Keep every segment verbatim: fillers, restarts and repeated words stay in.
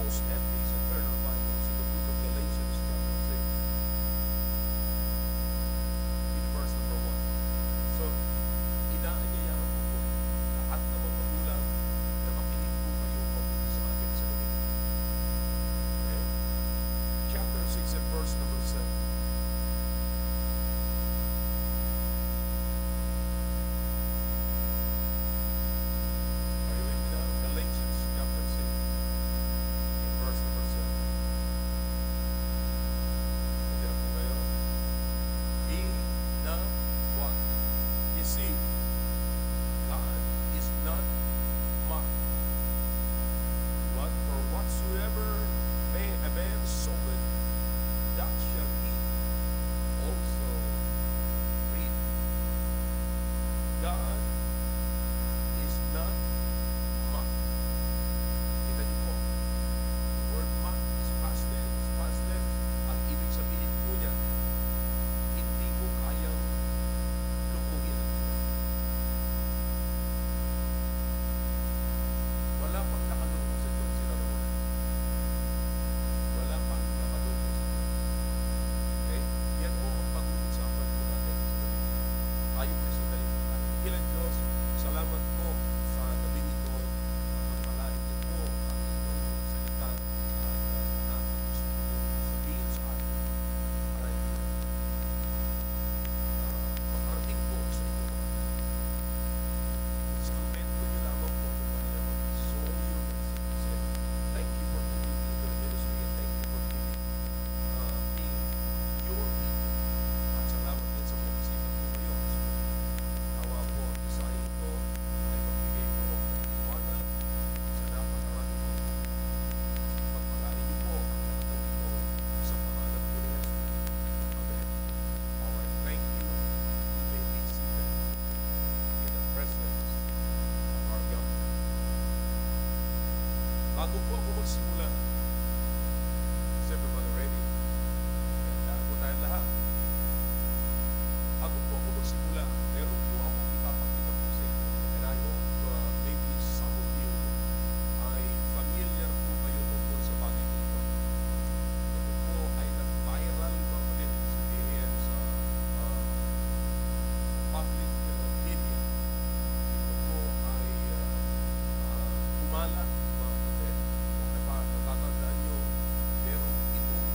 close at least and turn our Bibles to the book of Galatians chapter six in verse number one. So, inaanyayahan ko po lahat ng mga magulang na makinig po kayo mabuti sa akin sa gabi. Okay? Chapter six and verse number seven. Bago po ako magsimula, is everybody ready? Kaya po tayong lahat. Bago po ako magsimula, meron po akong ipapakita po sa inyo. And I hope uh, maybe some of you ay familiar po kayo tungkol sa bagay nito. Ito po ay nag-viral ba ulit sabihin sa uh, public uh, media. Ito po ay uh, uh, kumala. Natatandaan nyo, merong itong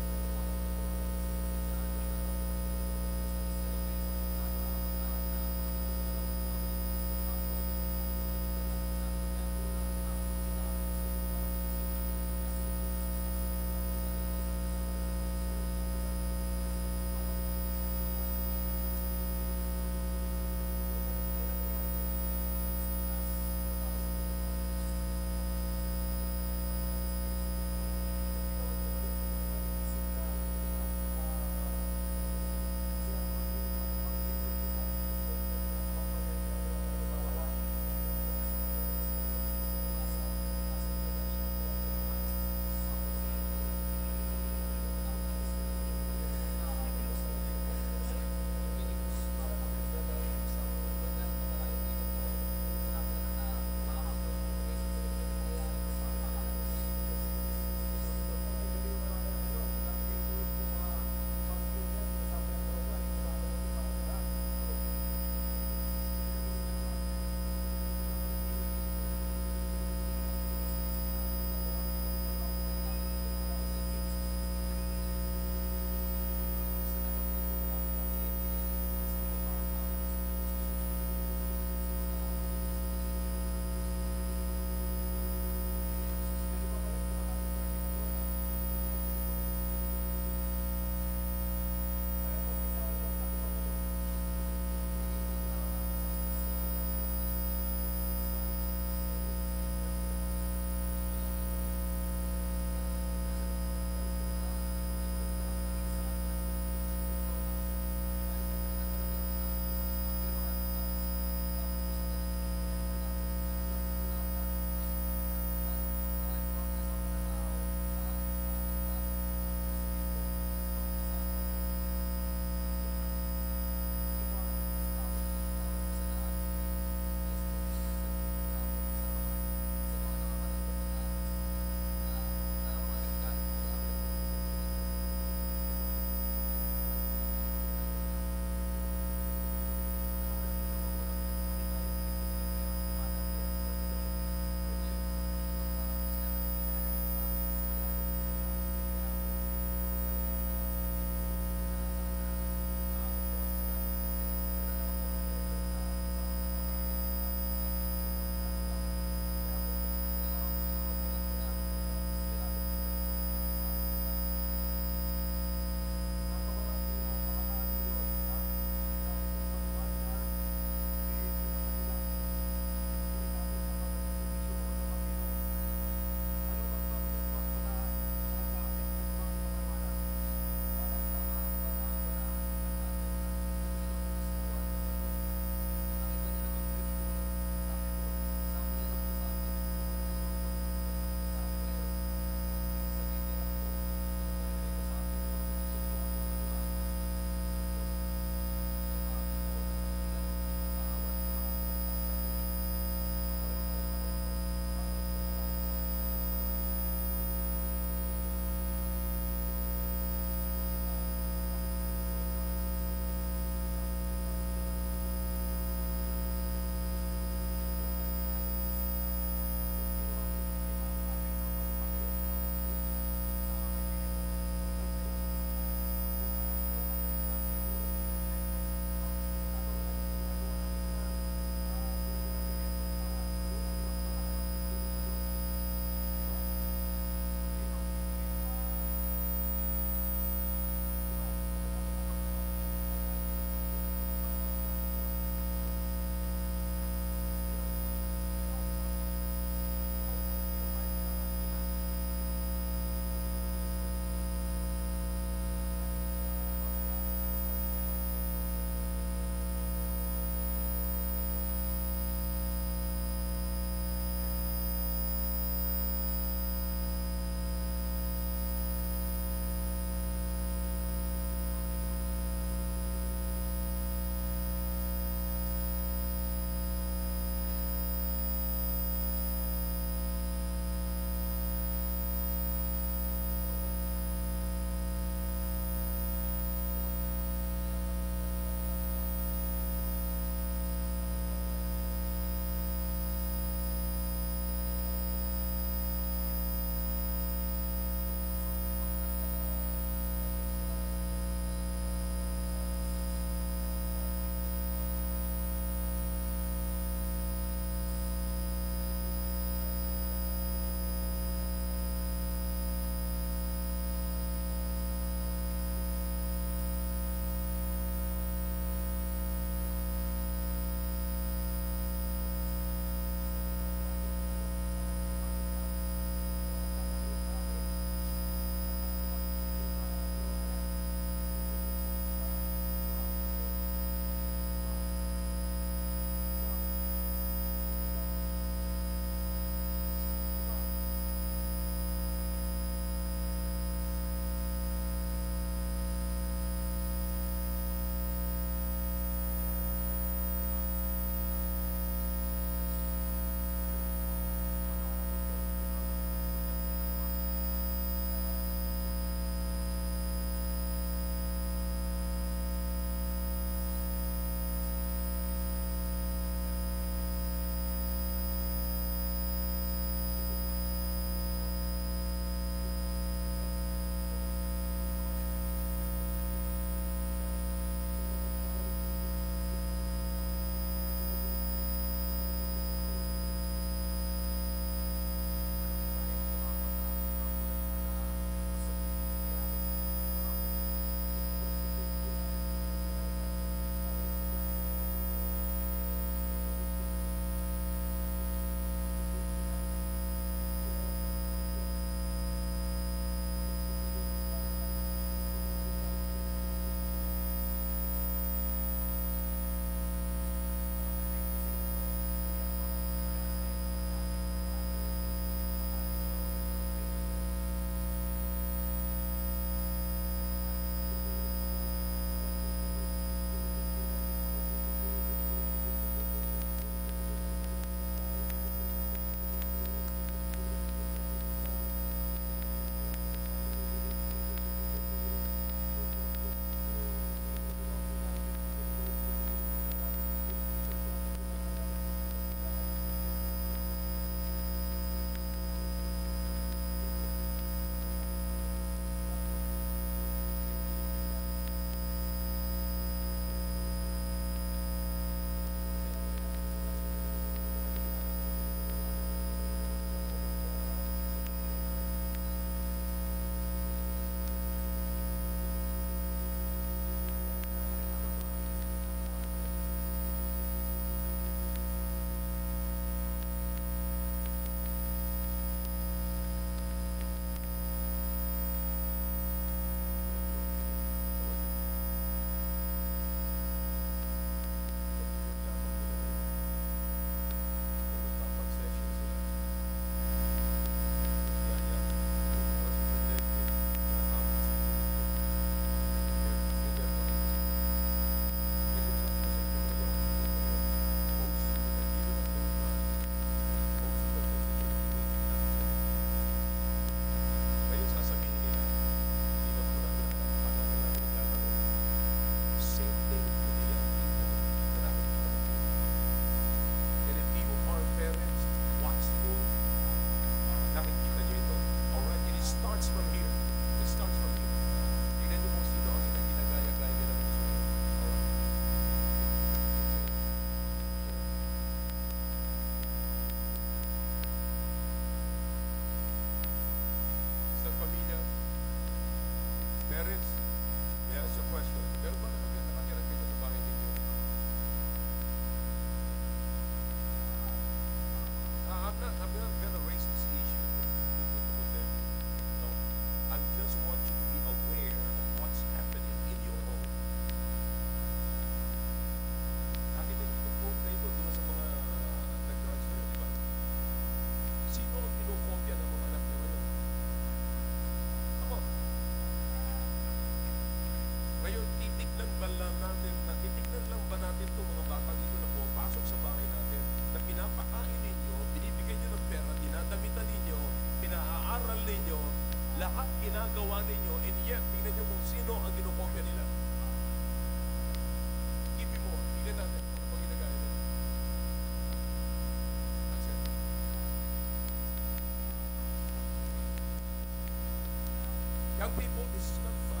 Young people, this is not fun.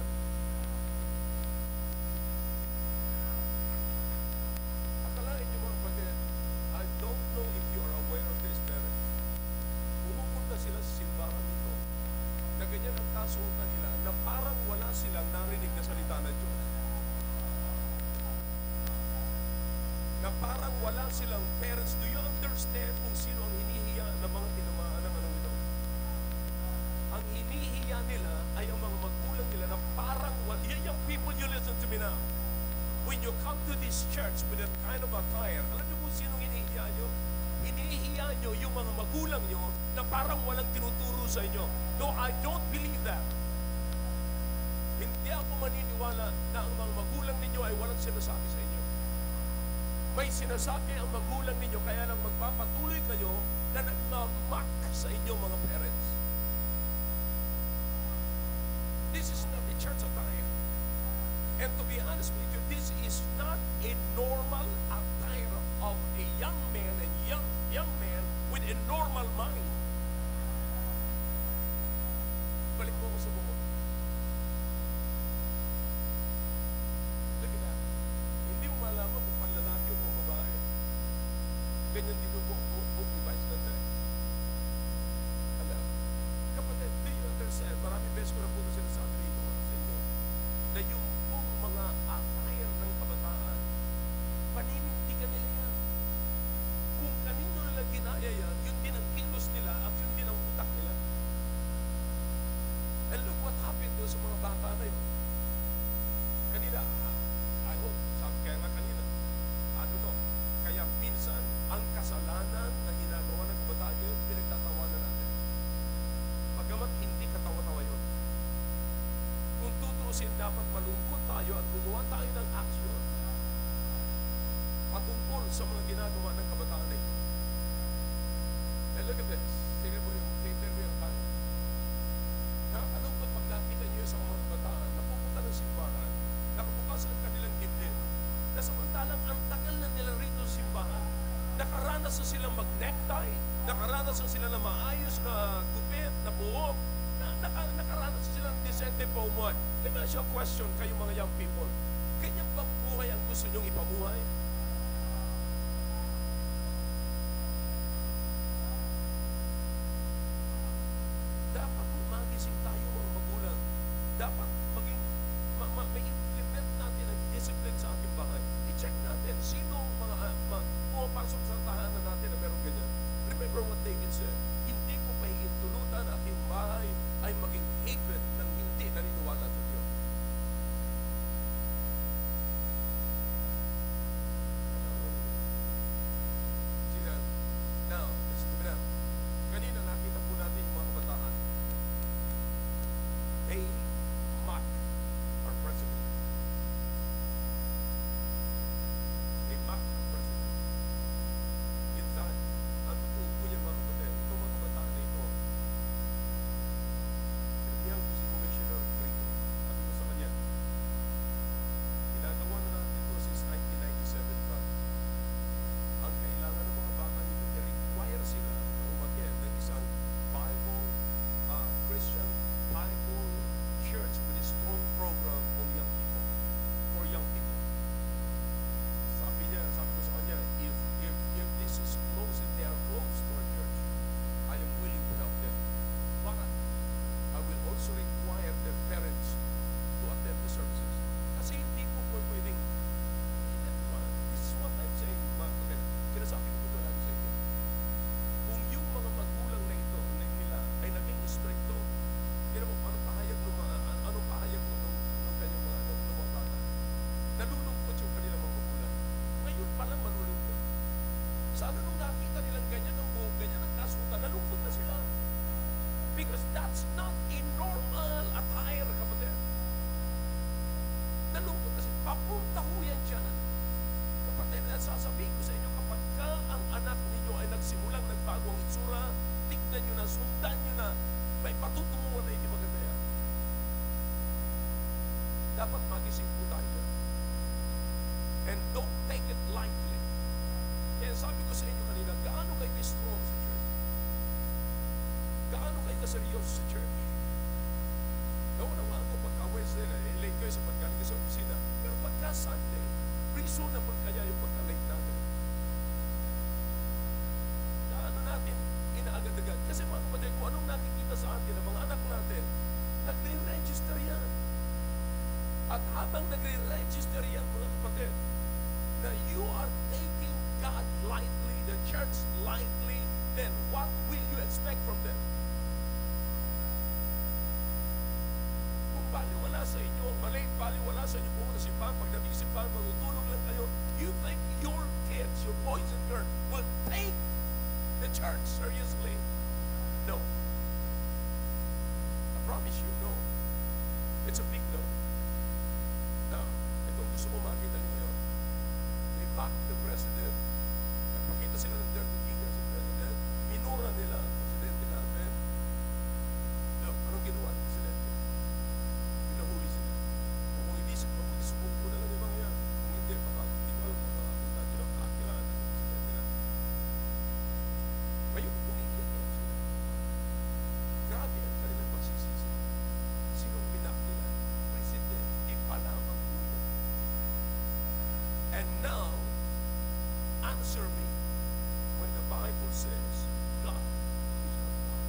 Akalain niyo mga kapatid, I don't know if you are aware of this, parents. Pumupunta sila sa simbahan nito na ganyan ang kasuotan nila na parang wala silang narinig na salita ng Diyos. Na parang wala silang parents. Do you understand kung sino ang hinihiya ng mga tinamaan ng anong ito? Ang hinihiya nila ay ang mga magulang nila na parang wala. Young people, you listen to me now. When you come to this church with that kind of attire, alam niyo kung sino hinihiya nyo? Hinihiya nyo yung mga magulang nyo na parang walang tinuturo sa inyo. No, I don't believe that. Hindi ako maniniwala na ang mga magulang ninyo ay walang sinasabi sa inyo. May sinasabi ang magulang ninyo, kaya lang magpapatuloy kayo na nagmamak sa inyo mga parents. This is not the church attire. And to be honest with you, this is not a normal attire of a young man, a young young man with a normal mind. Balik mo ko sa buko. Look at that. Hindi mo malaman kung panlalaki o kung babae. Ganyan din yung buko, buko, device ganda. Alam, kapatid, do you understand? Maraming beses ko na po na sinasabi dito sa inyo na yung pong mga attire ng kabataan, paninindigan nila yan. Kung kanino nila ginaya yan, yun din ang kilos nila at yun din ang utak nila. And look what happened doon sa mga bata na yun. Kanina, I hope, sabi kaya nga kanina, ano no, kaya minsan, ang kasalanan na ginagawa ng kabataan yun, pinagtatawanan natin. Pagamat hindi katawa-tawa yun. Kung tutusin, dapat malungkot tayo at gumawa tayo ng action patungkol sa mga ginagawa ng kabataan na ito. And look at this. Tingnan mo yung, tingnan mo yung tayo. Nakakalungkot pag nakita niyo sa mga kabataan na pupunta ng simbahan, nakabukas ang kanilang dibdib, na samantalang ang tagal na nila rito sa simbahan, nakaranas na silang mag-necktie, nakaranas na sila na maayos na gupit, na buhok, na, naka, nakaranas na silang disente pa umuhay. Let me ask you a question, kayo mga young people. Ganyan bang buhay ang gusto nyong ipamuhay? Dapat magising tayo mga magulang. Dapat maging, ma, ma, may implement natin ang discipline sa ating bahay. I-check natin sino mga uh, ma, pumapasok sa tahanan natin na meron ganyan. Remember what David said, hindi ko pahihintulutan at ating bahay ay maging hatred ng hindi naniniwala sa Diyos. Sina, now, listen to me now. Kanina nakita po natin yung mga kabataan. They mock our president. They mock our president. In fact, ang totoo po niya mga kapatid, itong mga kabataan na ito, sinabihan ko si Commissioner Grito. Sabi ko sa kanya, ginagawa na natin ito since nineteen ninety-seven pa. Ang kailangan ng mga bata nito, i-require sila na umattend ng isang Bible, uh, Christian Bible church with a strong program on young people, for young people. Sabi niya, sabi ko sa kanya, if, if, if this is close, if they are close to our church, I am willing to help them. But I will also require their parents to attend the services. Kasi hindi po po pwedeng, this is what I'm saying, mga kapatid. Sinasabi ko ito lagi sa inyo. Kung yung mga magulang na ito, nila, ay naging stricto, kaya mo, anong pahayag ng mga, anong pahayag ng, ng, ng kanyang mga, ng, ng mga bata? Nalulungkot yung kanilang mga magulang. Ngayon palang malulungkot. Sana nung nakita nilang ganyan ang buhok, ganyan ang kasutan, nalungkot na sila. Because that's not a normal attire, kapatid. Nalungkot na sila. Papunta ho yan dyan. Kapatid, sasabihin ko sa inyo, kapag ka ang anak ninyo ay nagsimulang nagbago ang itsura, tignan nyo na, sundan nyo na, may patutunguhan na hindi maganda yan. Dapat magising po tayo. And don't take it lightly. Kaya sabi ko sa inyo kanina, gaano kayo ka-strong sa church? Gaano kayo ka-seryoso sa church? No, no, last Sunday, reasonable kaya yung pagka-late natin? Na ano natin, inaagad-agad. Kasi mga kapatid, kung anong nakikita sa atin ng mga anak natin, nagre-register yan. At habang nagre-register yan, mga kapatid, na you are taking God lightly, the church lightly, then what will you expect from them? Kung baliwala sa inyo, mali, baliwala sa inyo pumunta sa simbahan, pag nabing simbahan, magtutulog lang kayo, you think your kids, your boys and girls, will take the church seriously? No. I promise you, no. It's a big no. Now, itong gusto mo makita nyo ngayon, they back the president. Nagpakita sila ng dirty fingers sa president. Minura nila ang presidente natin. No, anong ginawa ng presidente? Pinahuli sila. Kung hindi sila, kung sumuko na lang yung mga yan. Kung hindi, baka hindi ko alam kung nakapunta. Kinakakilala ng presidente natin. Ngayon, kumigil yan sila. Grabe ang kanilang pagsisisi. Sinong binak nila? President, di pa lamang po yun. And now, answer me when the Bible says God is not God.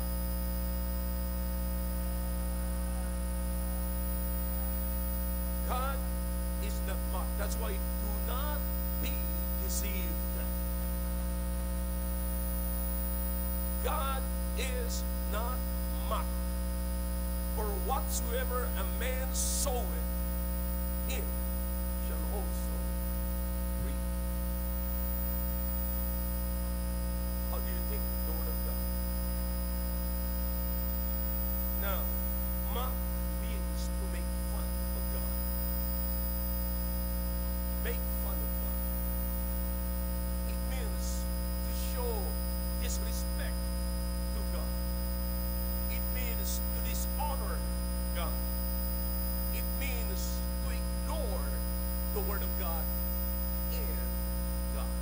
God is not mocked. That's why do not be deceived. God is not mocked. For whatsoever a man soweth, him shall also reap. How do you think the word of God? Now, mock means to make fun of God. Make fun of God. It means to show disrespect to God. It means to dishonor God. It means to ignore the word of God and God.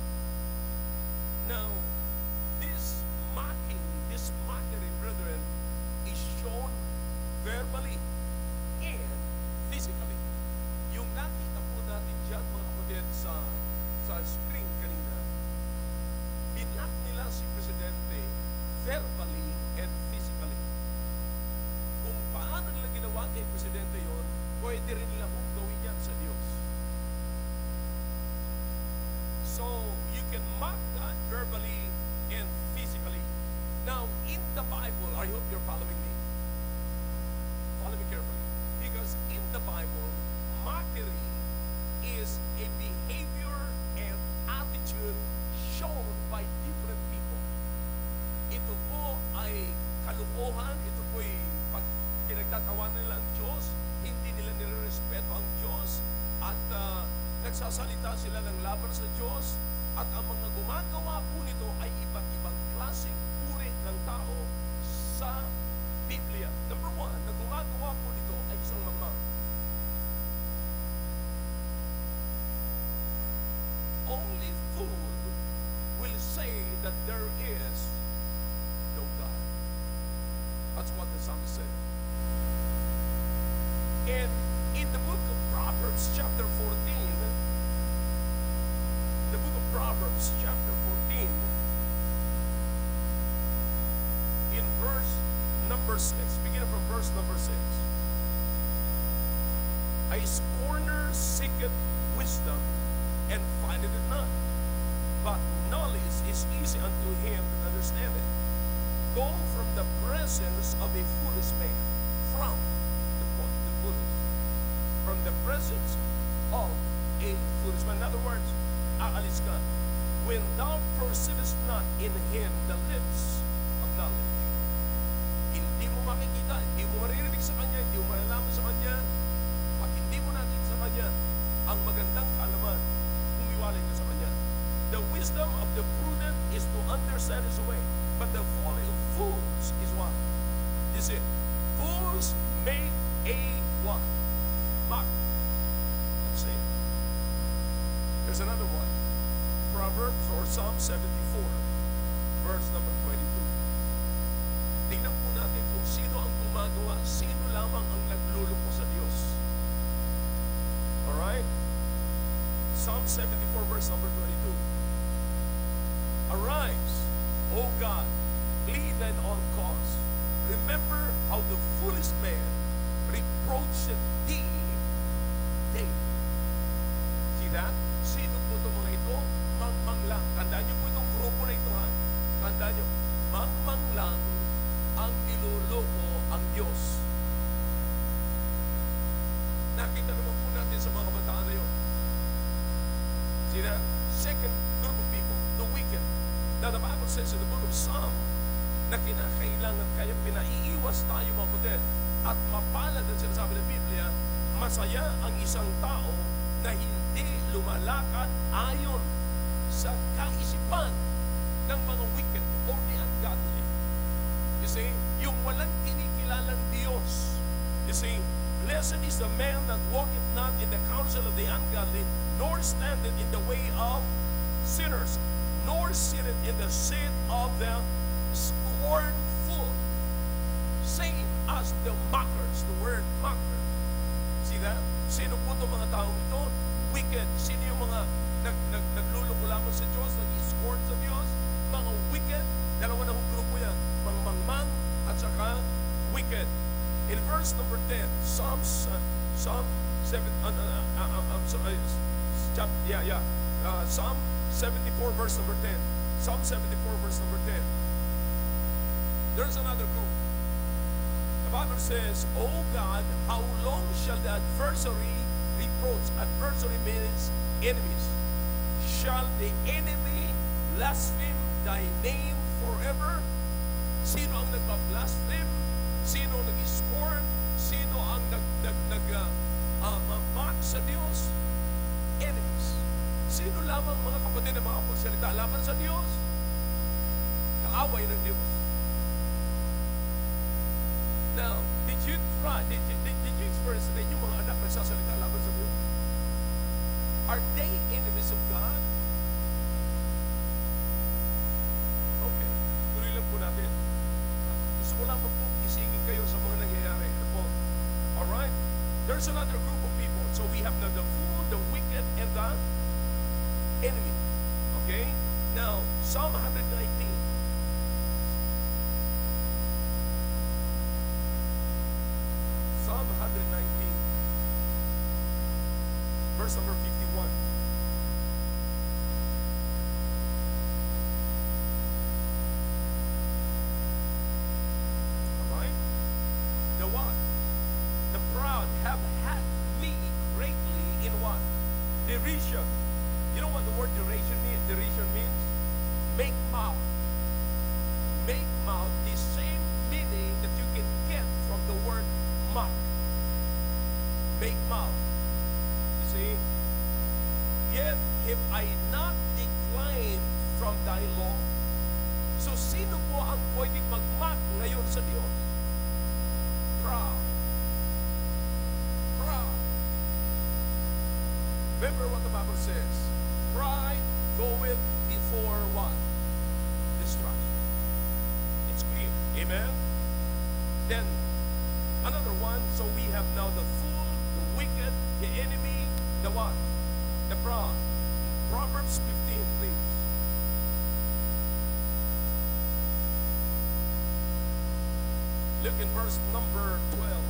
Now, this mocking, this mockery, brethren, is shown verbally and physically. Yung nakita po natin dyan, mga kapatid, sa, sa screen kanina, binak nila si Presidente verbally and physically. Kung paano nila ginawa kay Presidente yon, pwede rin nila kung gawin yan sa Diyos. So, you can mock God verbally and physically. Now, in the Bible, I hope you're following me. Follow me carefully. Because in the Bible, mockery is a behavior and attitude shown by different people. Ito po ay kalukuhan, ito po ay pag pinagtatawanan nila ang Diyos, hindi nila nirerespeto ang Diyos, at uh, nagsasalita sila ng laban sa Diyos, at ang mga gumagawa po nito ay iba't ibang klaseng uri ng tao sa Biblia. Number one, na gumagawa po nito ay isang mama. Only fool will say that there is no God. That's what the psalm said. And in the book of Proverbs, chapter fourteen, the book of Proverbs, chapter fourteen, in verse number six, beginning from verse number six. A scorner seeketh wisdom and findeth it not, but knowledge is easy unto him that understandeth. Go from the presence of a foolish man, from the, the foolish, from the presence of a foolish man. In other words, aalis ka. When thou perceivest not in him the lips of knowledge. Hindi mo makikita, hindi mo maririnig sa kanya, hindi mo malalaman sa kanya, pag hindi mo nakita sa kanya ang magandang kaalaman, humiwalay ka sa kanya. The wisdom of the prudent is to understand his way, but the folly of fools is what? You see, fools make a what? Mock. Let's see. There's another one. Proverbs or Psalm seventy-four, verse number twenty-two. Tingnan po natin kung sino ang gumagawa, sino lamang ang nagluloko sa Diyos. Alright? Psalm seventy-four, verse number twenty-two. Arise, O God, plead thine own cause. Remember how the foolish man reproached thee daily. See that? Sino po itong mga ito? Mangmang lang. Tandaan niyo po itong grupo na ito, ha? Tandaan niyo, mangmang lang ang niloloko ang Diyos. Nakita naman po natin sa mga kabataan na yun. See that? Second group of people, the wicked. Now the Bible says in the book of Psalm na kinakailangan kaya pinaiiwas tayo mga kapatid at mapalad ang sinasabi ng Biblia, masaya ang isang tao na hindi lumalakad ayon sa kaisipan ng mga wicked or the ungodly. You see, yung walang kinikilalang Diyos. You see, blessed is the man that walketh not in the counsel of the ungodly, nor standeth in the way of sinners, nor sitteth in the seat of the scornful, same as the mockers, the word mocker. See that? Sino po itong mga taong ito? Wicked. Sino yung mga nag, nag, nagluloko lamang sa Diyos, nag-scorn sa Diyos? Mga wicked. Dalawa na hong grupo yan. Mga mangmang at saka wicked. In verse number ten, Psalms, uh, Psalm seven, uh, uh, uh, uh, sorry, chap, yeah, yeah, uh, Psalm seventy-four, verse number ten. Psalm seventy-four, verse number ten. There's another group. The Bible says, O God, how long shall the adversary reproach? Adversary means enemies. Shall the enemy blaspheme thy name forever? Sino ang nagpa-blaspheme? Sino ang nag-scorn? Sino ang nag, nag, nag uh, uh, mock sa Diyos? Enemies. Sino lamang mga kapatid na makapagsalita laban sa Diyos? Kaaway ng Diyos. Now, did you try, did you, did, did you experience that yung mga anak nagsasalita laban sa Diyos? Are they enemies of God? Okay, tuloy lang po natin. Gusto ko lang po isingin kayo sa mga nangyayari. Ano? Alright? There's another group of people. So we have now the fool, the wicked, and the enemy. Okay? Now, Psalm one nineteen. Psalm one nineteen. Verse number fifty-one. Alright? The what? The proud have had me greatly in what? Derision. You know what the word derision means? Derision means? Make mouth. Make mouth, the same meaning that you can get from the word mock. Make mouth. You see? Yet have I not declined from thy law. So sino po ang pwedeng mag-mock ngayon sa Diyos? Proud. Proud. Remember what the Bible says. Pride goeth before what? Destruction. It's clear. Amen? Then, another one. So we have now the fool, the wicked, the enemy, the what? The proud. Proverbs fifteen, please. Look in verse number twelve.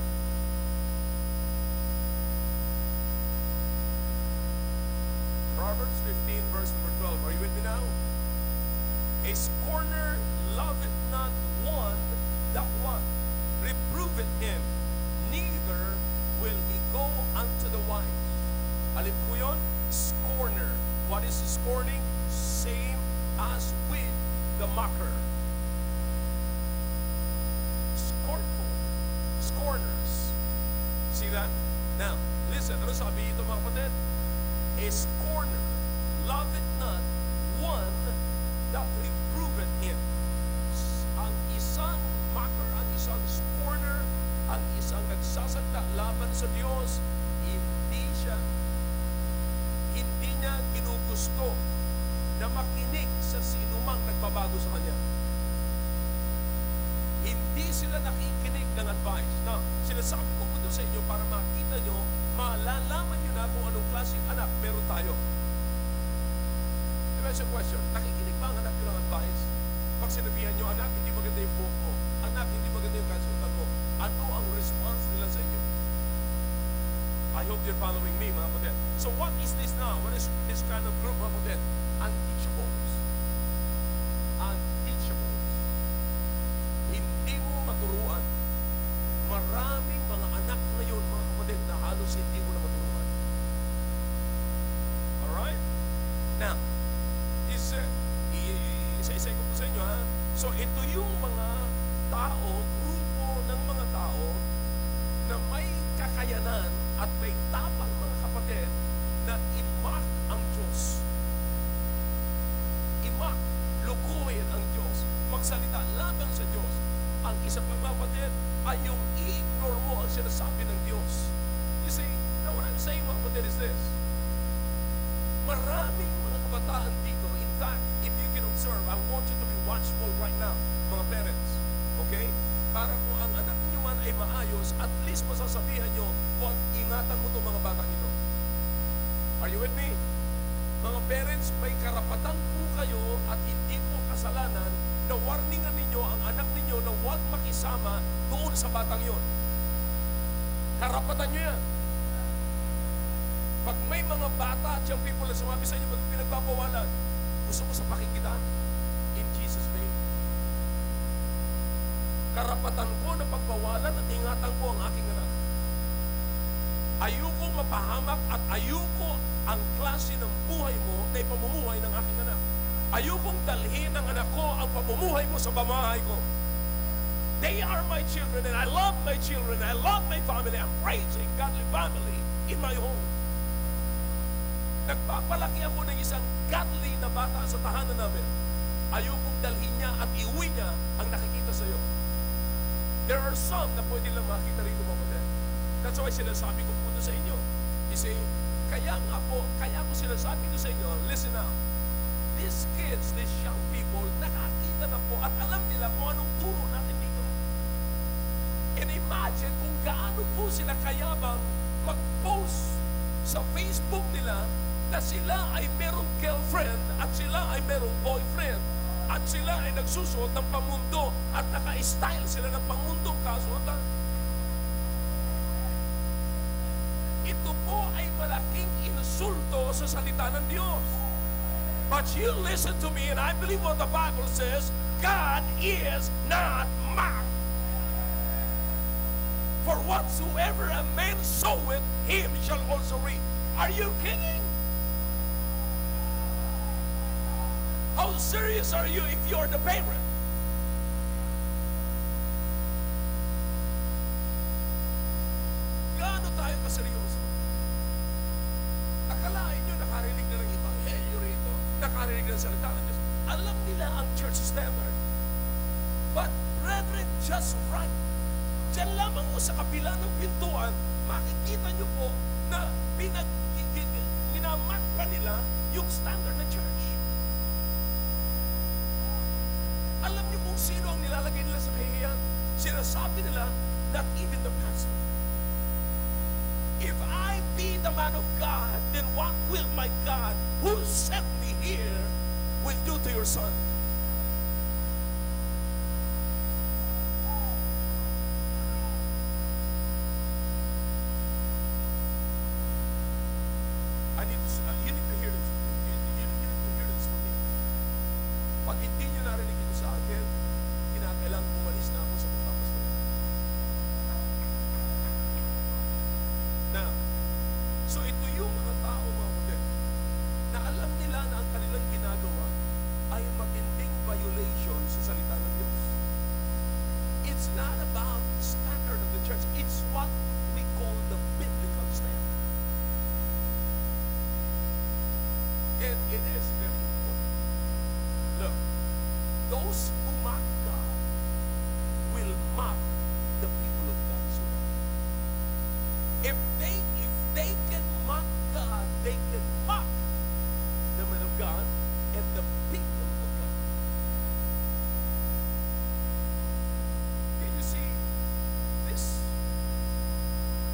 Proverbs fifteen, verse number twelve. Are you with me now? A scorner loveth not one that what? Reproveth him, neither will he go unto the wise. Alin po yun? Scorner. What is scorning? Same as with the mocker. Scornful. Scorners. See that? Now, listen. Ano sabi ito mga kapatid? A scorner loveth not one that reproveth him. Ang isang mocker, ang isang scorner, ang isang nagsasalita laban sa Diyos, hindi siya, hindi niya ginugusto na makinig sa sinumang nagbabago sa kanya. Hindi sila nakikinig ng advice. Now, sinasabi ko po sa inyo para makita nyo, malalaman nyo na kung anong klaseng anak meron tayo. Diba yung question, nakikinig ba ang anak nyo ng advice? Pag sinabihan nyo, anak, hindi maganda yung buhok mo. Anak, hindi maganda yung kasultan mo. Ano ang response nila sa inyo? I hope you're following me, mga kapatid. So what is this now? What is this kind of group, mga kapatid? Unteachables. Unteachables. Hindi mo maturuan. Maraming mga anak ngayon, mga kapatid, na halos hindi mo na maturuan. Alright? Now, is, uh, isa-isa ko po sa inyo, ha? So, ito yung mga tao, grupo ng mga tao na may kakayanan at may tapang, mga kapatid, na i-mock ang Diyos. I-mock, lukuhin ang Diyos, magsalita laban sa Diyos. Ang isa pang, mga kapatid, ay yung i-ignore mo ang sinasabi ng Diyos. You see, now what I'm saying, mga kapatid, is this. Maraming mga kabataan dito, in fact, if you can observe, I want you to be watchful right now, mga parents. Okay? Para kung ang anak niyo man ay maayos, at least masasabihan nyo, huwag ingatan mo itong mga batang ito. Are you with me? Mga parents, may karapatan po kayo at hindi po kasalanan na warningan ninyo ang anak ninyo na huwag makisama doon sa batang yon. Karapatan nyo yan. Pag may mga bata at yung people na sumabi sa inyo, pag pinagpapawalan, gusto mo sa pakinggan? In Jesus' name. Karapatan ko na pagpawalan at ingatan ko ang aking anak. Ayoko mapahamak at ayoko ang klase ng buhay mo na ipamumuhay ng aking anak. Ayokong dalhin ng anak ko ang pamumuhay mo sa pamahay ko. They are my children and I love my children. I love my family. I'm raising godly family in my home. Nagpapalaki ako ng isang godly na bata sa tahanan namin. Ayokong dalhin niya at iuwi niya ang nakikita sa iyo. There are some na pwede lang makita rito, mga kapatid. That's why sinasabi ko po sa inyo. You see, kaya nga po, kaya ko sinasabi ko sa inyo, listen now. These kids, these young people, nakakita na po at alam nila kung anong turo natin dito. And imagine kung gaano po sila kayabang mag-post sa Facebook nila na sila ay merong girlfriend at sila ay merong boyfriend at sila ay nagsusuot ng pamundo at naka-style sila ng pamundong kasuotan. Ito po ay malaking insulto sa salita ng Diyos. But you listen to me and I believe what the Bible says, God is not mocked. For whatsoever a man soweth, him shall also reap. Are you kidding? How serious are you if you're the parent? Gaano tayo kaseryoso? Akalain nyo nakarinig na ng iba. Eh, yun rito. Nakarinig na ng salita ng Diyos. Alam nila ang church standard. But, brethren, just right. Diyan lamang o sa kabila ng pintuan, makikita nyo po na pinag minamark pa nila yung standard ng church. Alam niyo kung sino ang nilalagay nila sa kahihiyan? Sinasabi nila, not even the pastor. If I be the man of God, then what will my God, who sent me here, will do to your son? I need to, uh, you need to hear this. You, you, you need to hear this from me. Pag hindi nyo narinig ito sa akin, kinakailangan umalis na ako sa pagpapastor. Now, so ito yung mga tao, mga kapatid, na alam nila na ang kanilang ginagawa ay matinding violation sa salita ng Diyos. It's not about the standard of the church. It's what we call the biblical standard. And it is very important. Look, those who mock God will mock the people of God as well. If they, if they can mock God, they can mock the men of God and the people of God. Can you see this?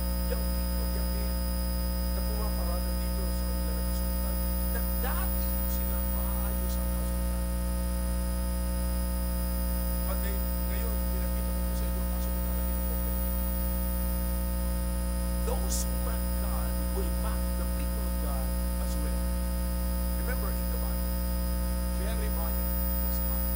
those who mock God will mock the people of God as well. Remember in the Bible, Jeremiah was mocked.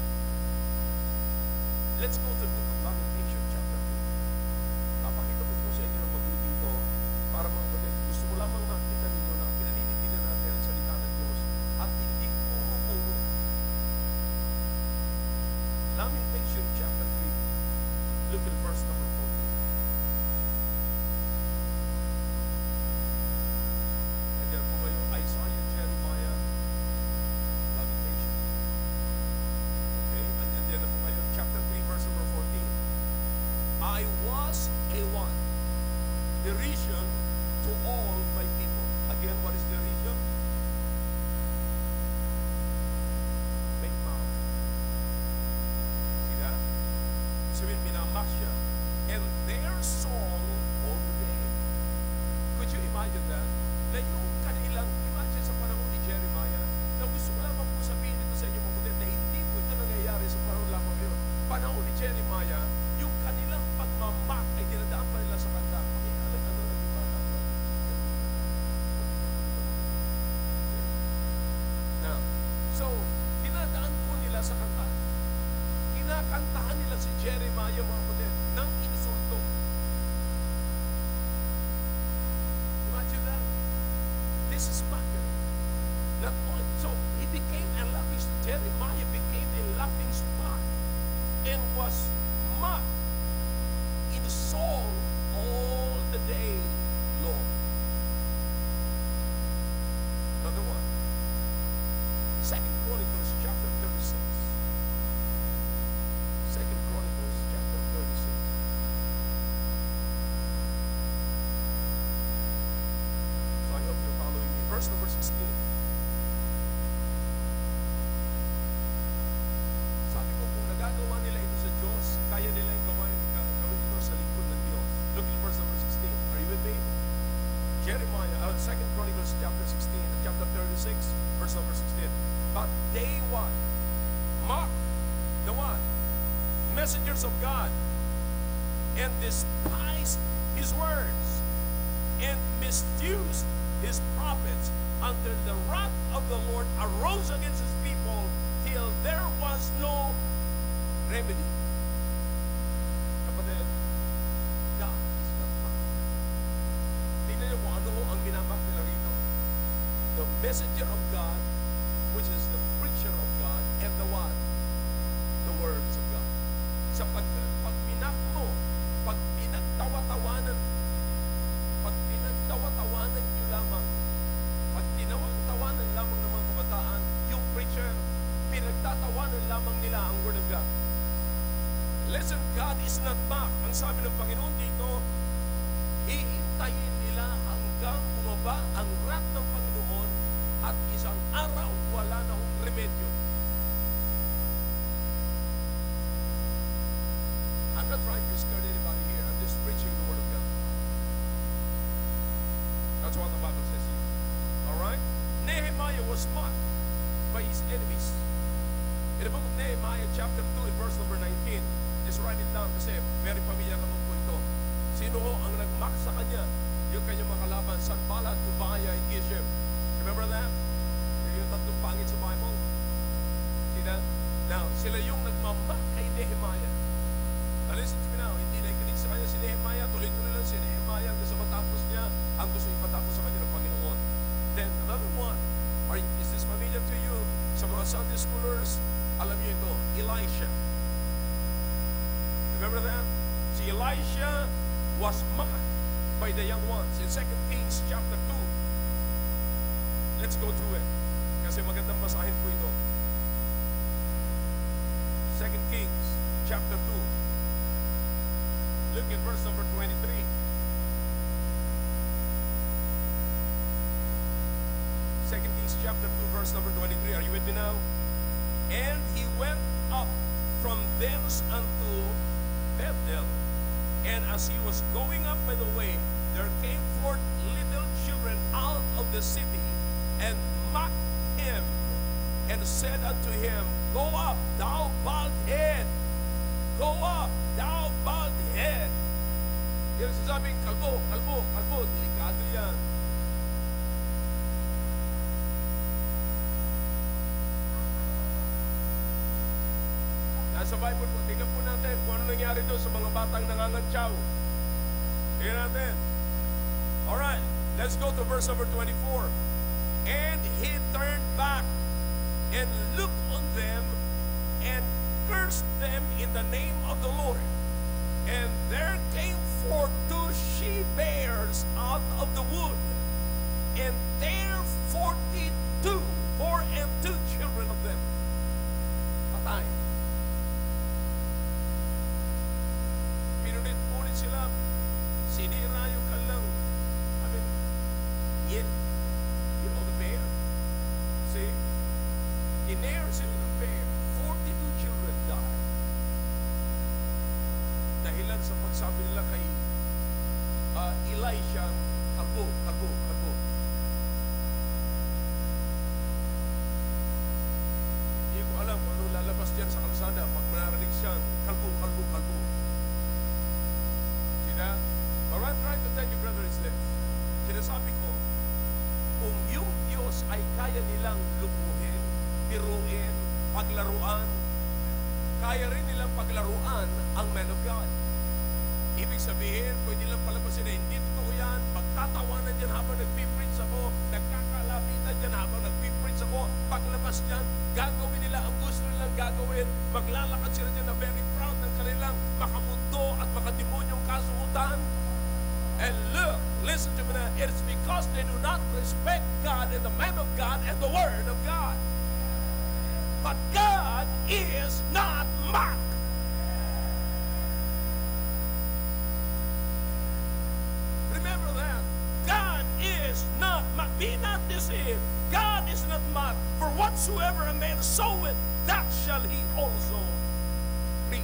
Let's go to the book of Lamentation, chapter two. Napakita ko po sa inyo ng mabuti ito para mga kapatid, gusto ko lamang makita ninyo na pinaninigilan natin ang salita ng Diyos at hindi puro-puro. Lamentation, chapter three. Look at verse number fourteen. Nandiyan po kayo, Isaiah, Jeremiah, Lamentation. Okay, and nandiyan na po kayo, chapter three, verse number fourteen. I was a what? Derision to all my people. Again, what is derision? Make mouth. See that? Sabihin, minamak siya. And their song all the day. Could you imagine that? Na yung kanilang, imagine sa panahon ni Jeremiah, na gusto ko lamang po sabihin ito sa inyo mga kapatid, na hindi po ito nangyayari sa panahon lamang yun. Panahon ni Jeremiah, yung kanilang pagmamak ay dinadaan pa nila sa kanta. Pakialag, ano na di ba? Now, so, dinadaan po nila sa kanta. Kinakantahan nila si Jeremiah mga kapatid ng insulto. Imagine that. This is mockery. Not all. So, he became a laughing stock. Jeremiah became a laughing stock and was mocked in song all the day long. Another one. Second Chronicles chapter thirty-six. Second Chronicles chapter thirty-six. So I hope you're following me. Verse number sixteen. Sabi ko, kung nagagawa nila ito sa Diyos, kaya nila yung gawin, gawin ito sa lingkod ng Diyos. Look at verse number sixteen. Are you with me? Jeremiah, uh, Second Chronicles chapter sixteen, chapter thirty-six, verse number sixteen. But they what? Mock the what? Messengers of God, and despised his words, and misused his prophets, until the wrath of the Lord arose against his people, till there was no remedy. Kapatid, God is not mocked. Tingnan niyo kung ano ang minamak nila rito. The messenger of God, which is the preacher of God, and the what? The words of God. Sa pag, pag pinak mo, pag pinagtawa-tawanan, pag pinagtawa-tawanan nyo lamang, pag tinawang-tawanan lamang ng mga kabataan, yung preacher, pinagtatawanan lamang nila ang Word of God. Listen, God is not mocked. Ang sabi ng Panginoon dito, hihintayin nila hanggang bumaba ang wrath ng Panginoon at isang araw wala na hong remedyo. I'm not trying to scare anybody here. I'm just preaching the Word of God. That's what the Bible says here. Alright? Nehemiah was mocked by his enemies. In the book of Nehemiah, chapter two, in verse number nineteen, just write it down kasi very familiar naman po ito. Sino ho ang nag-mock sa kanya? Yung kanyang mga kalaban, Sanballat, Tobiah, and Geshem. Remember that? Yung tatlong pangit sa Bible. See that? Now, sila yung nagmamak kay Nehemiah. Now listen to me now, hindi nakikinig sa kanya si Nehemiah, tuloy-tuloy lang si Nehemiah hanggang sa matapos niya ang gusto ipatapos sa kanya ng Panginoon. Then, another one, are, is this familiar to you? Sa mga Sunday schoolers, alam niyo ito, Elisha. Remember that? Si Elisha was mocked by the young ones in Second Kings chapter two. Let's go through it. Kasi magandang basahin po ito. Second Kings chapter two. Look at verse number twenty-three. Second Kings chapter two, verse number twenty-three. Are you with me now? And he went up from thence unto Bethel. And as he was going up by the way, there came forth little children out of the city, and mocked him, and said unto him, Go up, thou bald head. Go up, thou bald head. Yung sasabing, kalbo, kalbo, kalbo, delikado yan. Nasa Bible po, tingnan po natin kung ano nangyari doon sa mga batang nangangantsaw. Tingnan natin. Alright, let's go to verse number twenty-four. And he turned back and looked on them and cursed them in the name of the Lord. And there came forth two she-bears out of the wood, and there forty-two, four and two children of them. Patay. Pinunit-punit sila. Sinira yung kanilang, I mean, yet, you know the bear? See? Inare sila ng bear. forty-two children died. Dahilan sa pagsabi nila kay uh, Elisha, kalbo, kalbo, kalbo. Hindi ko alam kung ano lalabas dyan sa kalsada pag manarinig siyang kalbo, kalbo, kalbo. See that? But I'm trying to tell you, brother, is this. Sinasabi ko, kung yung Diyos ay kaya nilang lubuhin, tiruin, paglaruan, kaya rin nilang paglaruan ang man of God. Ibig sabihin, pwede lang palabasin na hindi totoo yan. Magtatawanan dyan habang nagpipreach ako, nagkakalapitan dyan habang nagpipreach ako. Paglabas dyan, gagawin nila ang gusto nilang gagawin. Maglalakad sila dyan na very proud ng kanilang makamundo at makademonyong kasuutan. And look, listen to me now, it's because they do not respect God and the man of God and the word of God. But God is not mocked. Remember that. God is not mocked. Be not deceived. God is not mocked. For whatsoever a man soweth, that shall he also reap.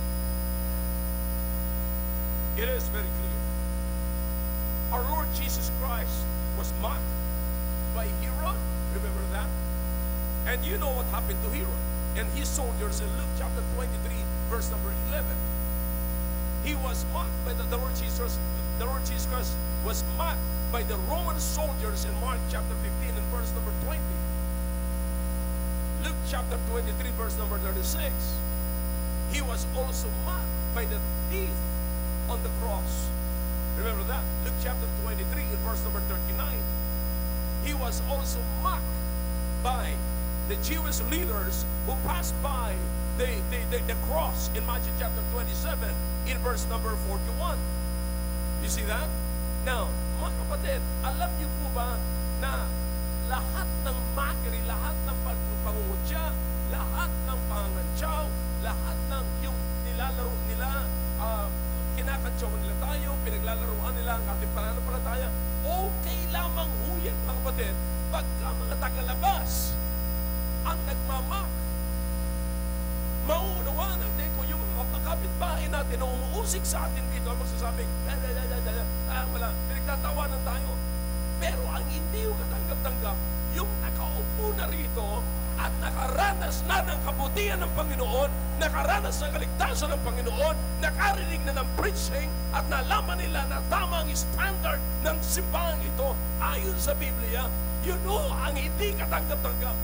It is very clear. Our Lord Jesus Christ was mocked by Herod. Remember that? And you know what happened to Herod and his soldiers in Luke chapter twenty-three, verse number eleven. He was mocked by the, the Lord Jesus. The Lord Jesus Christ was mocked by the Roman soldiers in Mark chapter fifteen and verse number twenty. Luke chapter twenty-three, verse number thirty-six. He was also mocked by the thief on the cross. Remember that? Luke chapter twenty-three and verse number thirty-nine. He was also mocked by the Jewish leaders who passed by the, the, the, the cross in Matthew chapter twenty-seven in verse number forty-one. You see that? Now, mga kapatid, alam niyo po ba na lahat ng mockery, lahat ng pangungutya, lahat ng pangangantsaw, lahat ng yung nilalaro nila, uh, kinakantsawan nila tayo, pinaglalaroan nila ang ating pananampalataya, okay lamang huyan, mga kapatid, pagka mga tagalabas ang nagmamak. Mauunawaan natin kung yung mga kapitbahay natin na umuusik sa atin dito ang magsasabing, ah, wala, pinagtatawanan tayo. Pero ang hindi yung katanggap-tanggap, yung nakaupo na rito at nakaranas na ng kabutihan ng Panginoon, nakaranas ng kaligtasan ng Panginoon, nakarinig na ng preaching at nalaman nila na tama ang standard ng simbahan ito ayon sa Biblia, yun o ang hindi katanggap-tanggap.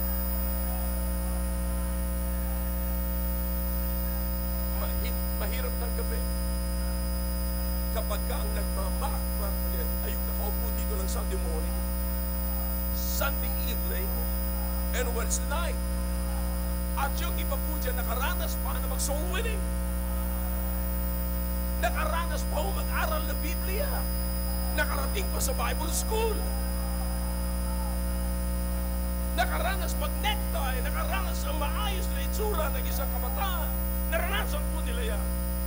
Mahirap tanggapin. Kapag ka ang nagmamak, ay yung nakaupo dito ng Sunday morning, Sunday evening, and Wednesday night. At yung iba po dyan, nakaranas pa na mag-soul winning. Nakaranas pa ho mag-aral ng Biblia. Nakarating pa sa Bible school. Nakaranas mag-necktie. Nakaranas ang maayos na itsura ng isang kabataan. Naranasan po nila yan.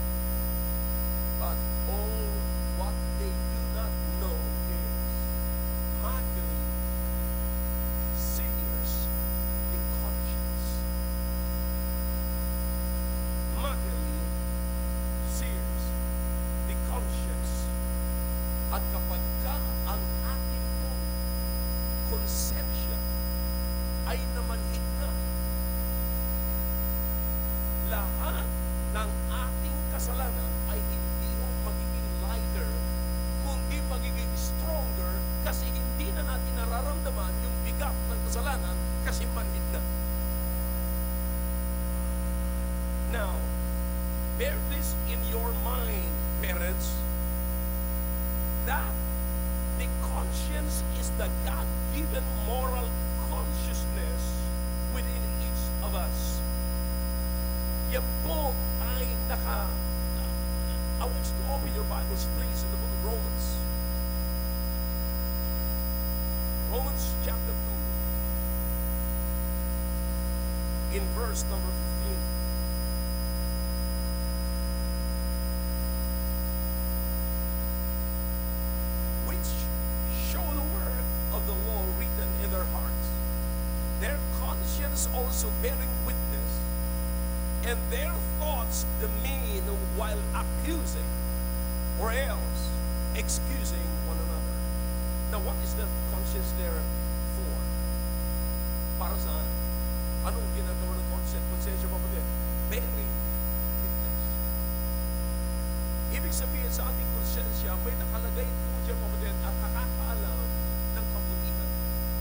But all what they do not know is mockery sears the conscience. Mockery sears the conscience. At kapag ka ang ating pong konsensya ay namanhid na, lahat ng ating kasalanan ay hindi mo magiging lighter Now, bear this in your mind, parents, that the conscience is the God-given moral consciousness within each of us. Yan po ay naka... I want you to open your Bibles, please, in the book of Romans. Romans chapter two, in verse number fifteen. Which show the word of the law written in their hearts, their conscience also bearing witness, and their thoughts demean while accusing, or else excusing one another. Now, what is the conscience there for? Para saan? Anong ginagawa ng conscience? Konsensya pa ba din? Bearing witness. Ibig sabihin sa ating konsensya, may nakalagay po dyan mga din at nakakaalam ng kabutihan.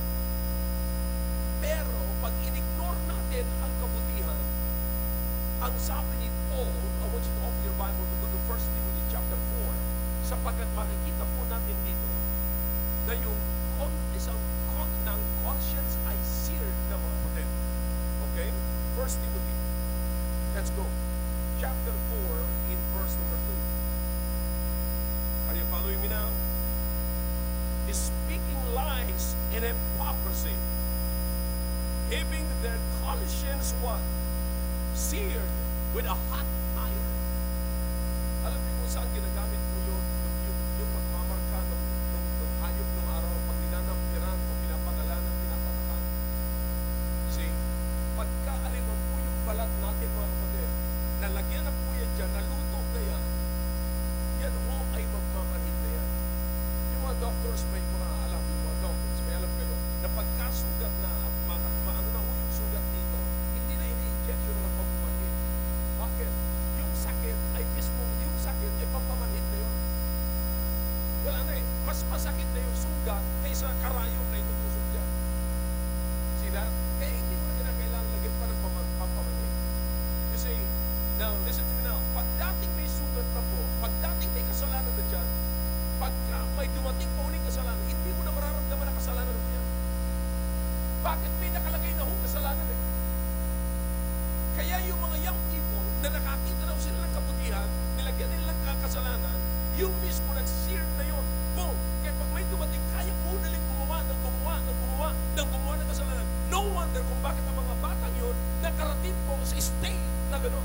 Pero, pag in-ignore natin ang kabutihan, ang sabi ni Paul, I want you to open your Bible to go to First Timothy chapter four, sapagkat makikita po natin dito na yung isang con ng conscience ay seared na mga kapatid. Okay? First Timothy. Let's go. Chapter four in verse number two. Are you following me now? Is speaking lies and hypocrisy, having their conscience what? Seared with a hot iron. Alam niyo kung saan ginagamit po yun, yung, yung, yung pagmamarka ng, ng, ng hayop ng araw, pag ninanampiran o pinapagalanan, pinapatakan. See, pagka-aliman po yung balat natin mga kapatid, nalagyan na po yan dyan, naluto na yan, yan ho ay magmamanhid na yan. Yung mga doctors, may mga alam, yung mga doctors, may alam kayo, na pagkasugat na, maano na ho yung sugat dito, hindi na ini-injection na pampamanhid. Bakit? Yung sakit ay mismo, yung sakit ay pampamanhid na yun. Wala na eh. Mas masakit na yung sugat kaysa karayom na itutusok dyan. See that? Kaya hindi mo na kinakailangan lagyan pa ng pampamanhid. You see, now, listen to me now. Pag dating may sugat na po, pag dating may kasalanan na dyan, pagka may dumating pa uling kasalanan, hindi mo na mararamdaman na kasalanan mo yan. Bakit? May nakalagay na hong kasalanan eh. Kaya yung mga young people na nakakita na sila ng kabutihan, nilagyan nila ng kasalanan, yung mismo nag-sear na yun. Boom! Kaya pag may dumating, kaya po naling gumawa ng gumawa ng gumawa ng gumawa ng kasalanan. No wonder kung bakit ang mga batang yun nakarating po sa state na gano'n.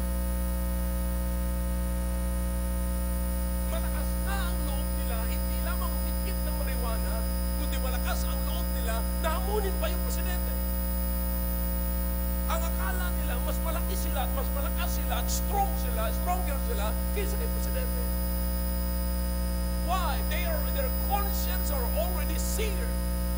Malakas na ang loob nila, hindi lamang umikit ng marijuana, kundi malakas ang loob nila na hamunin pa yung presidente. Ang akala nila, mas malaki sila at mas malakas sila at strong sila, stronger sila kaysa kay presidente. Why? They are, their conscience are already seared.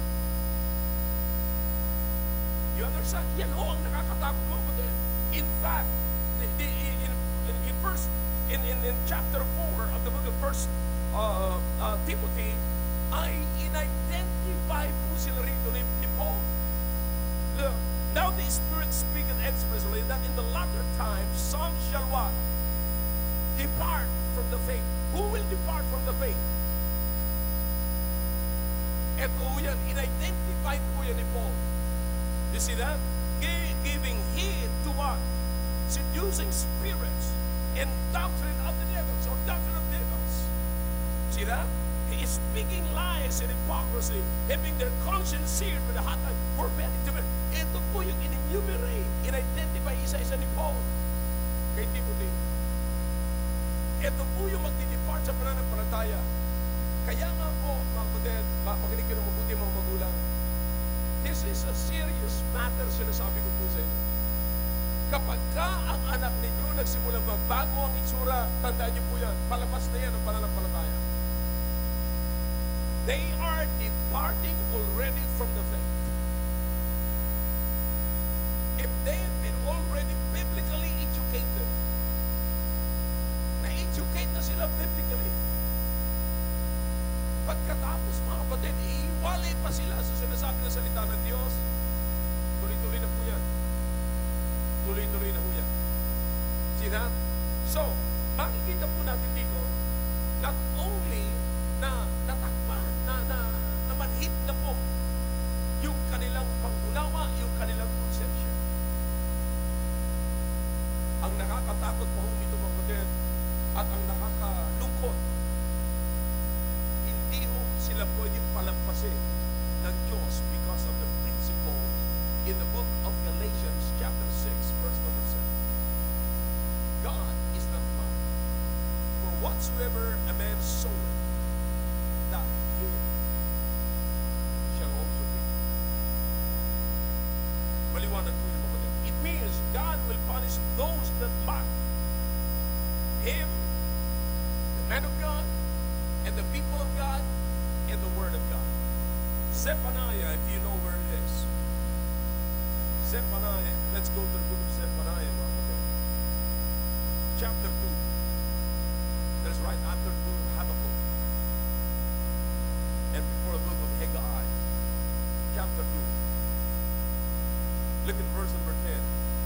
You understand? Yan ho ang nakakatakot mo. In fact, the, the, in, in, in, first, in, in, in chapter four of the book of First uh, uh, Timothy, ay in-identify po sila rito ni, ni Paul. Look, now the Spirit speaketh expressly that in the latter time some shall what? Depart from the faith. Who will depart from the faith? Ito yan, in-identify po yan ni Paul. You see that? Giving heed to what? Seducing spirits and doctrine of the devils or doctrine of devils. See that? He is speaking lies and hypocrisy, having their conscience seared with a hot iron, forbidding to be. Ito po yung in-enumerate, in-identify isa-isa ni Paul kay Timothy. Ito po yung magdi-depart sa pananampalataya. Kaya nga po, mga kapatid, makinig kayo ng mabuti mga magulang, this is a serious matter, sinasabi ko po sa inyo. Kapag ka ang anak ninyo nagsimulang magbago ang itsura, tandaan niyo po yan, palabas na yan ang pananampalataya. They are departing already from the faith. If they have been already biblically educated, na-educate na sila biblically, pagkatapos mga kapatid, iiwalay pa sila sa sinasabi ng salita ng Diyos, tuloy-tuloy na po yan. Tuloy-tuloy na po yan. See that? So, makikita po natin dito, not only na natakpan, na, na, na manhid na po yung kanilang pangunawa, yung kanilang konsensya. Ang nakakatakot po ito mga kapatid, at ang nakakalungkot, hindi ho sila pwedeng palampasin ng Diyos because of the principles in the book of Galatians chapter six verse number seven. God is not mocked. For whatsoever a man soweth, that he shall also reap. Maliwanag po yung mga. It means God will punish those that mock Him, the man of God, and the people of God, and the Word of God. Zephaniah, if you know where it is. Zephaniah. Let's go to the book of Zephaniah, mga kapatid. Chapter two. That is right after the book of Habakkuk. And before the book of Haggai. Chapter two. Look at verse number ten.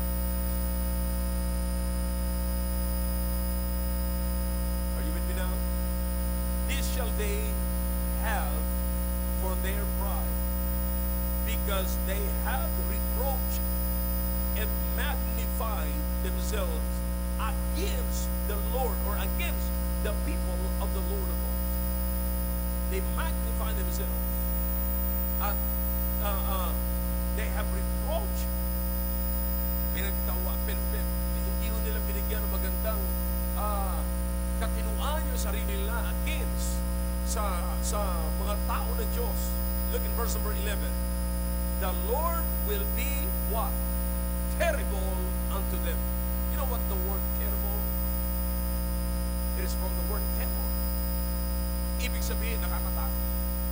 Are you with me now? This shall they have for their pride, because they have reproached and magnified themselves against the Lord, or against the people of the Lord of hosts. They magnify themselves, at uh, uh, they have reproached. Pinagtawa, pin, pin, hindi ho nila binigyan ng magandang uh, katinuan yung sarili nila against sa sa mga tao ng Diyos. Look in verse number eleven. The Lord will be what? Terrible unto them. You know what the word terrible? It is from the word terror. Ibig sabihin, nakakatakot.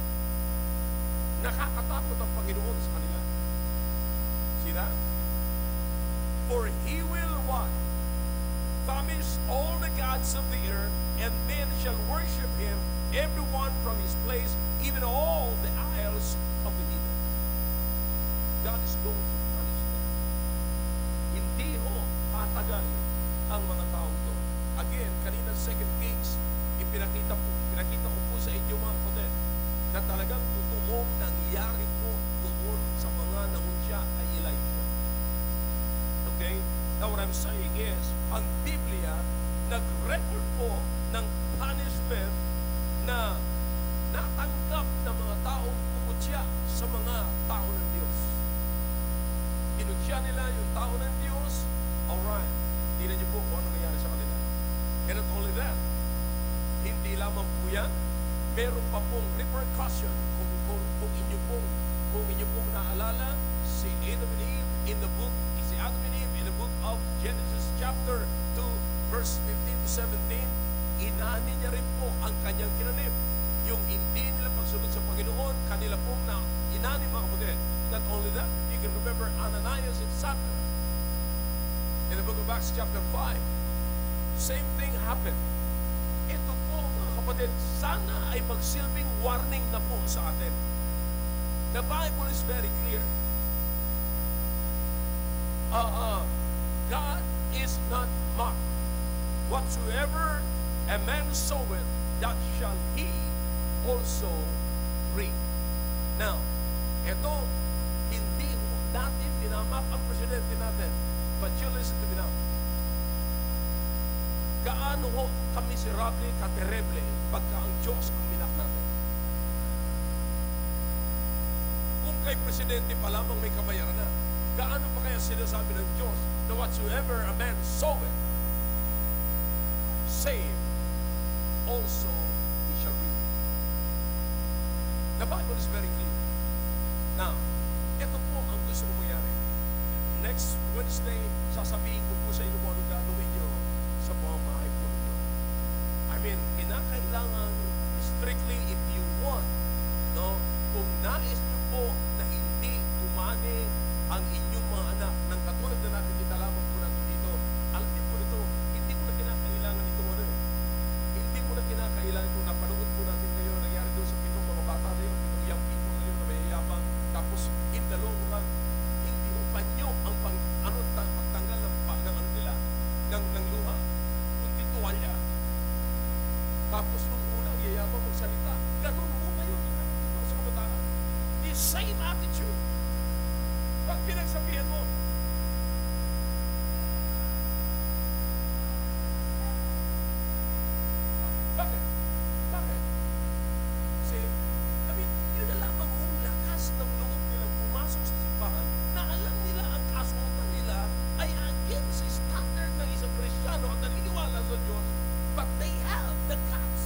Nakakatakot ang Panginoon sa kanila. See that? For He will what? Famish all the gods of the earth, and men shall worship Him, everyone from his place, even all the isles of the heathen. God is going to punish them. Hindi ho tatagal ang mga tao ito. Again, kanina Second Kings, ipinakita po, pinakita ko po sa inyo mga kapatid, na talagang totoong nangyari po doon sa mga nangunsya kay Elijah. Okay? Now what I'm saying is, ang Biblia nag-record po ng punishment na natanggap ng mga taong pumutsya sa mga tao ng Diyos. Inutsya nila yung tao ng Diyos, alright, tingnan niyo po kung ano nangyari sa kanila. And not only that, hindi lamang po yan, meron pa pong repercussion kung, kung, kung inyo pong kung inyo pong naalala si Adam and Eve in the book si Adam and Eve in the book of Genesis chapter two verse fifteen to seventeen, inani niya rin po ang kanyang kinanim. Yung hindi nila pagsunod sa Panginoon, kanila pong na inani mga kapatid. Not only that, you can remember Ananias and Sapphira in the book of Acts chapter five. Same thing happened. Ito po mga kapatid, sana ay magsilbing warning na po sa atin. The Bible is very clear. Uh, uh, God is not mocked. Whatsoever a man soweth, that shall he also reap. Now, ito, hindi natin dinamak ang presidente natin. But you listen to me now. Gaano ho kamiserable, katereble pagka ang Diyos ang minak natin. Kung kay presidente pa lamang may kabayaran na, gaano pa kaya sinasabi ng Diyos na whatsoever a man soweth, save also he shall reap. The Bible is very clear. Now, ito po ang gusto kong mangyari. Next Wednesday, sasabihin ko po sa inyo kung anong gagawin nyo sa pamamahay po ninyo. I mean, kinakailangan strictly if you want, no? Kung nais nyo po na hindi umani ang inyong mga anak ng katulad na natin italaman po natin dito, alam din po nito, hindi mo na kinakailangan ito ano eh. Hindi mo na kinakailangan kung napanood po natin ngayon na nangyari doon sa pitong mga bata na yun, pitong young people na yun na may yabang, tapos in the long run, hindi mo pa nyo ang pang, ano, pagtanggal ng, ng ano nila, Tapos nung unang yayabang magsalita, ganun mo ngayon sa kabataan. The same attitude. Pag pinagsabihan mo, bakit? Bakit? Kasi, I mean, yun na lamang ang lakas ng loob nilang pumasok sa simbahan na alam nila ang kasuotan nila ay against sa standard ng isang Kristiyano at naniniwala sa Diyos, but they have the guts.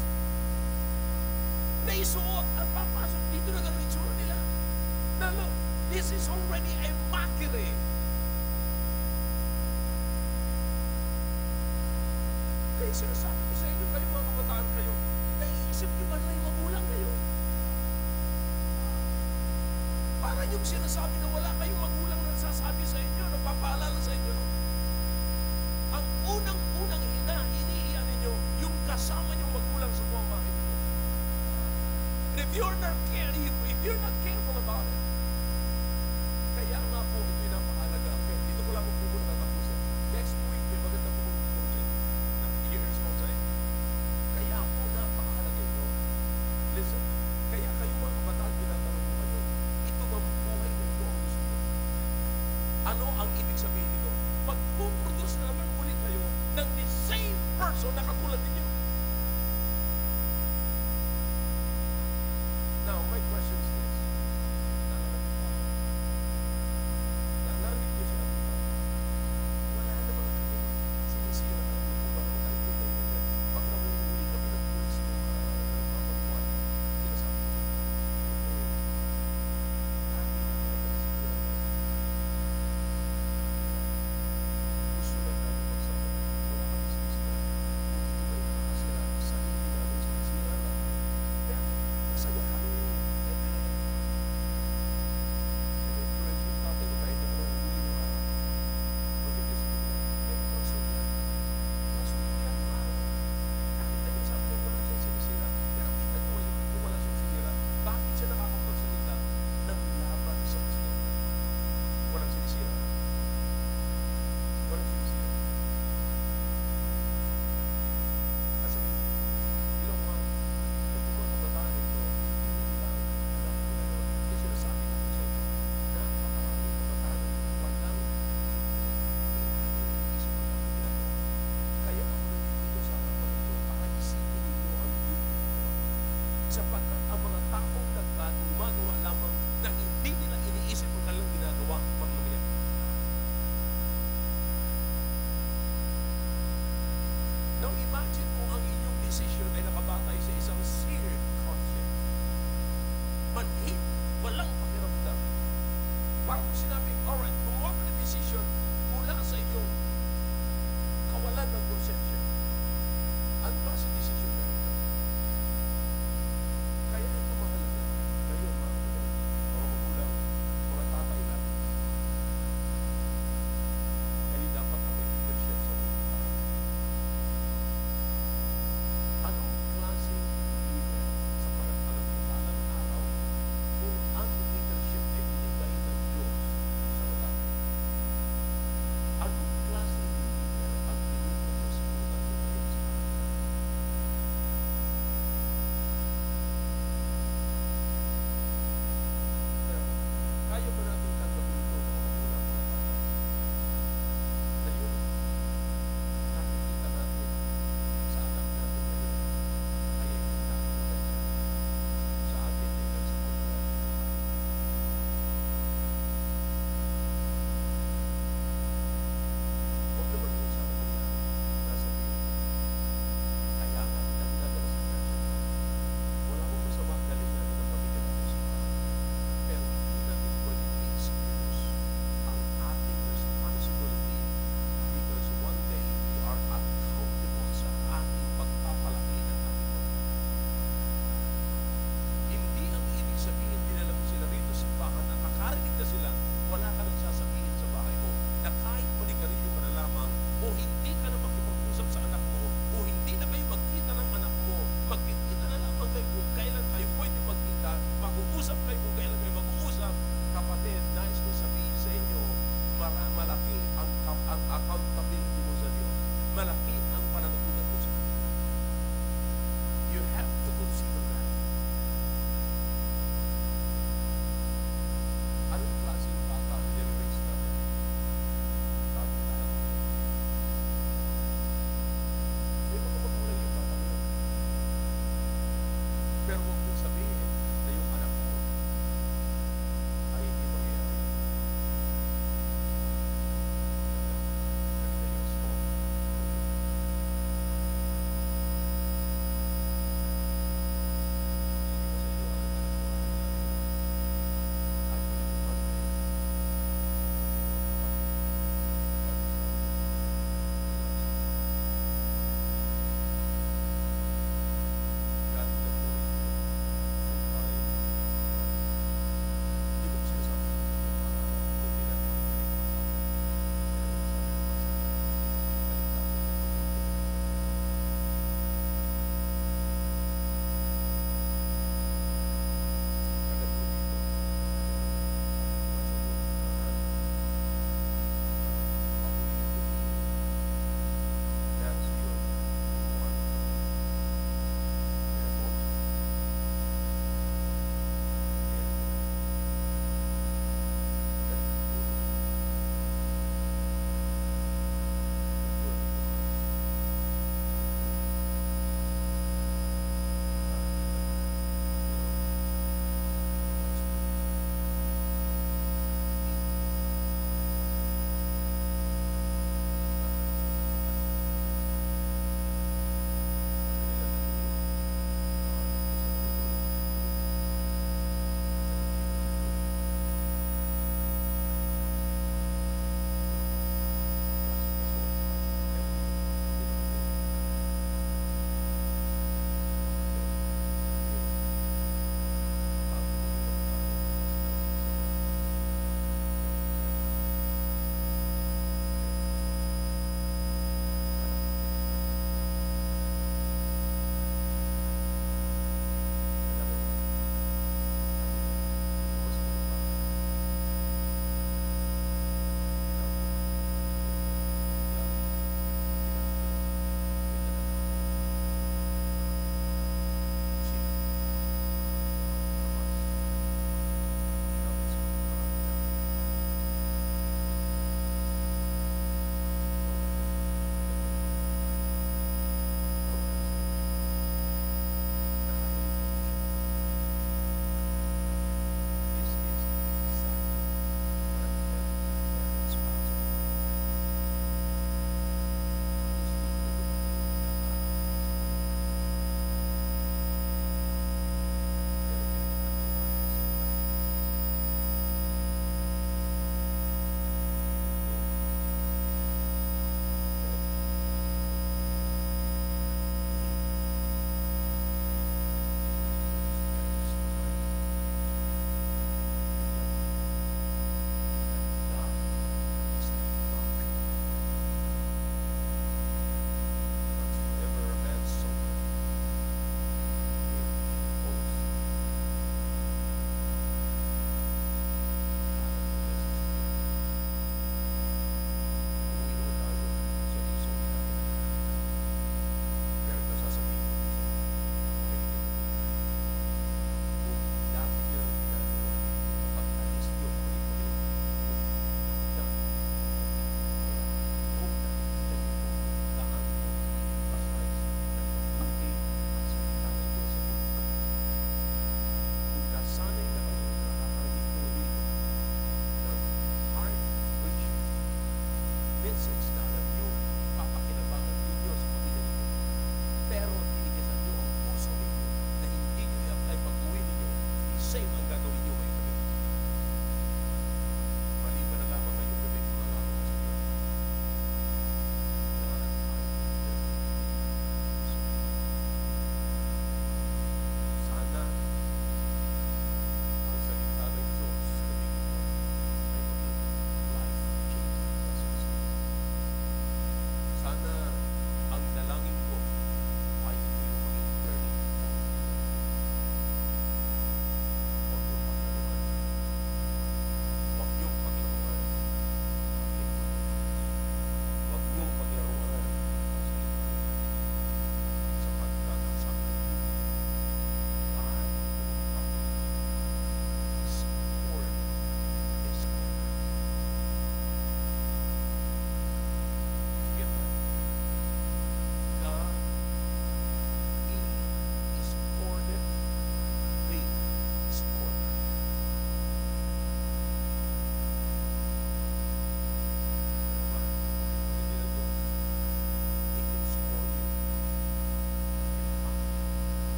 Naisuot at papasok dito na ganun itsura nila. Na look, this is already a mockery. Kaya sinasabi ko sa inyo, kayo mga kabataan kayo, naiisip niyo ba na yung magulang kayo? Para yung sinasabi na wala kayong magulang na nagsasabi sa inyo, nagpapaalala sa inyo. Ang unang-unang hina, hinihiyan ninyo, yung kasama niyong magulang sa pamamahay ninyo. If you're not careful, if you're not careful about it, kaya nga po ito'y napakalaga. Okay, dito ko lang po muna tatapusin. Next week, may maganda po muna po dyan. Here's what I'm saying. Kaya po napakalaga ito. Listen, kaya kayo mga kabataan, tinatanong ko kayo, ito ba buhay na ito ang gusto nyo? Ano ang ibig sabihin nito? Magpuproduce na naman ulit kayo ng the same person na katulad ninyo. Now, my question is this. Narinig niyo sila dito. Wala naman kami sinisira ng grupo ba naman tayo po tayo nila. Pag namumuli kami ng pulis ng mamamuan, sinasabi ko, okay, marami na mga gusto na tayo magsama. Wala kami sinisira. Kung ito kayo nakasira, sa hindi namin sinisira na. Pero, masaya kami. Sapagkat ang mga taong nagkagumagawa lamang na hindi nila iniisip ang kanilang ginagawa pag nangyari. Now imagine kung ang inyong decision ay nakabatay sa isang seared conscience. Manhid, walang pakiramdam. Parang kung sinabing, alright, gumawa ka ng decision mula sa inyong kawalan ng konsensya. Ano ba sa decision na? Kaya ito mahalaga. Kayo, mga mga magulang, mga tatay lang. Kayo dapat ang may leadership sa mga tao. Anong klaseng leader sa panagpalang araw kung ang leadership ay binigay ng Diyos sa mga tao? Anong klaseng leader ang pinili ng Diyos sa mga tao? Kaya ba natin tanggapin ito mga magulang mga bata? Na yung nakikita natin sa anak natin ngayon ay ay nakikita siya sa atin ay sa mga natin. Huwag naman yung sana kung natin nasabihin kaya nga kita ginagala sa church. Wala kong masama galing natin ang pamilya natin sa mga. Pero hindi natin pwede i-excuse ang ating responsibility because one day we are accountable sa ating pagpapalaki ng ating mga. Hindi ang ibig sabihin dinala mo sila rito sa simbahan at nakarinig na sila, wala ka nang sasabihin sa bahay mo na kahit manigarilyo ka na lamang o hindi ka na makipag-usap sa anak mo o hindi na kayo magkita ng anak mo, magkikita na lamang kayo kung kailan kayo pwede magkita, mag-uusap kayo kung kailan kayo mag-uusap. Kapatid, nais ko sabihin sa inyo, mara- malaki ang, ang accountability mo sa Diyos. Malaki